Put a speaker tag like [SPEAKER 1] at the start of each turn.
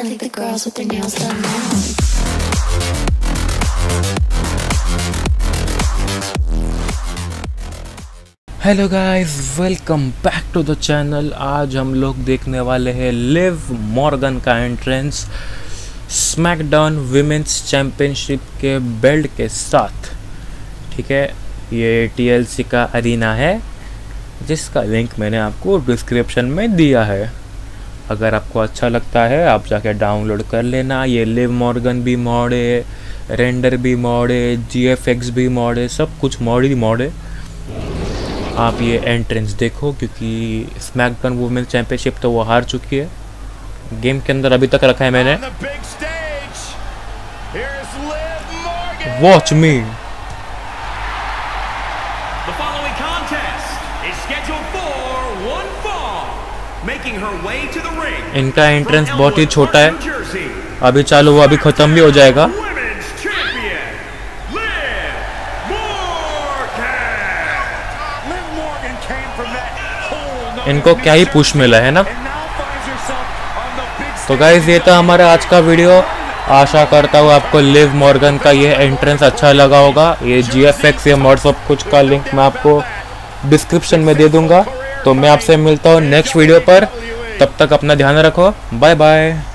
[SPEAKER 1] I think the girls with their nails done now.
[SPEAKER 2] Hello guys, welcome back to the channel. आज हम लोग देखने वाले हैं लिव मॉर्गन का एंट्रेंस स्मैकडाउन विमेंस चैम्पियनशिप के बेल्ट के साथ। ठीक है, ये TLC का अरीना है जिसका लिंक मैंने आपको डिस्क्रिप्शन में दिया है। अगर आपको अच्छा लगता है आप जाके डाउनलोड कर लेना। ये लिव मॉर्गन भी मॉड है, रेंडर भी मॉड है, GFX भी मॉड है, सब कुछ मॉड ही मॉड है। आप ये एंट्रेंस देखो, क्योंकि स्मैकडाउन वुमेन्स चैंपियनशिप तो वो हार चुकी है। गेम के अंदर अभी तक रखा है मैंने। Watch me. इनका एंट्रेंस बहुत ही छोटा है, अभी चालू हुआ, अभी खत्म भी हो जाएगा। इनको क्या ही पुश मिला है ना। तो गाइज ये था हमारा आज का वीडियो। आशा करता हूँ आपको लिव मॉर्गन का ये एंट्रेंस अच्छा लगा होगा। ये GFX या मॉड सब कुछ का लिंक मैं आपको डिस्क्रिप्शन में दे दूंगा। तो मैं आपसे मिलता हूँ नेक्स्ट वीडियो पर। तब तक अपना ध्यान रखो। Bye bye.